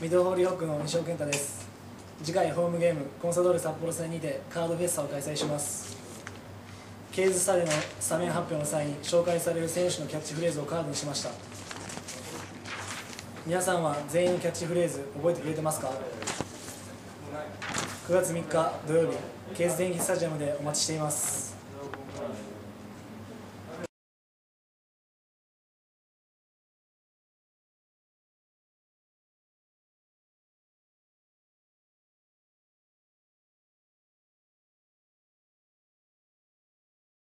ミドホーリーホックの西尾健太です。次回ホームゲームコンサドーレ札幌戦にてカードフェスタを開催します。ケーズスタでのスタメン発表の際に紹介される選手のキャッチフレーズをカードにしました。皆さんは全員のキャッチフレーズ覚えてくれてますか？ 9 月3日土曜日、ケーズ電気スタジアムでお待ちしています。